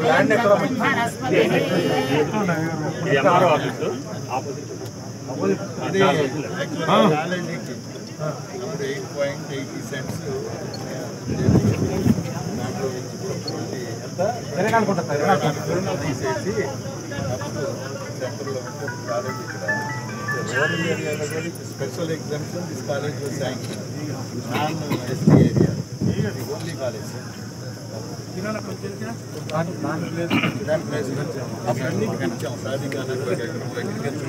land ఎక్కడ MRO office ఇది కాలేజీకి 8.80 సెంట్స్ తీసేసి సెంటర్లో కాలేజ్ ఇక్కడ రూరల్ ఏరియాలో కూడా special exemption this college was sanction non S T area only college దాని ప్లేస్ అన్నిటికీ ఇచ్చాం సాధికార అగ్రికల్చర్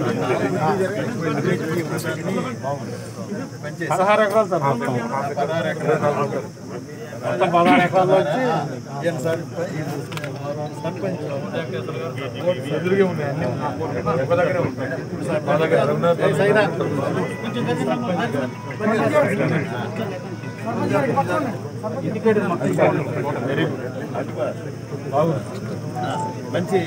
16 ఎకరాలు సార్ 16 ఎకరాలు మొత్తం 16 ఎకరాల్లో వచ్చి సర్పంచ్ ఎదురుగా ఉన్నాయి అన్ని ఒక దగ్గరే ఉంటాయి మా దగ్గర మంచి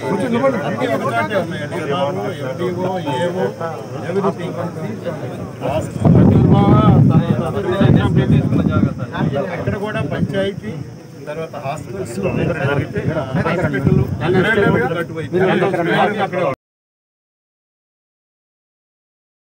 ఎక్కడ కూడా పంచాయతీ తర్వాత హాస్పిటల్స్